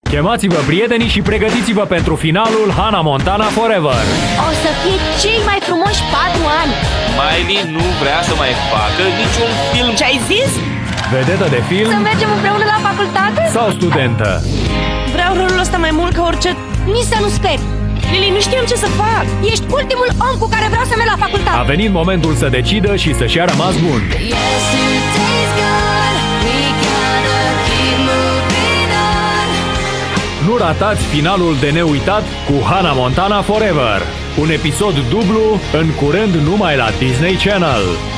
Chemați-vă prietenii și pregătiți-vă pentru finalul Hannah Montana Forever. O să fie cei mai frumoși 4 ani. Miley nu vrea să mai facă niciun film. Ce-ai zis? Vedetă de film Să mergem împreună la facultate? sau studentă. Vreau rolul ăsta mai mult ca orice... Nici să nu speri. Lili, nu știam ce să fac. Ești ultimul om cu care vreau să merg la facultate. A venit momentul să decidă și să-și ia rămas bun. Nu ratați finalul de neuitat cu Hannah Montana Forever. Un episod dublu în curând numai la Disney Channel.